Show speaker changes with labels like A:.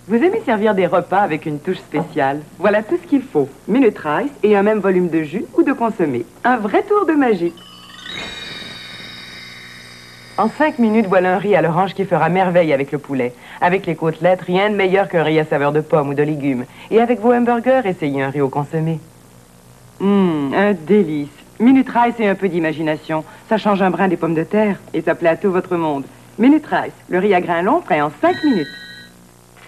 A: Vous aimez servir des repas avec une touche spéciale. Voilà tout ce qu'il faut. Minute Rice et un même volume de jus ou de consommé. Un vrai tour de magie. En 5 minutes, voilà un riz à l'orange qui fera merveille avec le poulet. Avec les côtelettes, rien de meilleur qu'un riz à saveur de pommes ou de légumes. Et avec vos hamburgers, essayez un riz au consommé. Un délice. Minute Rice et un peu d'imagination. Ça change un brin des pommes de terre et ça plaît à tout votre monde. Minute Rice, le riz à grains longs prêt en 5 minutes.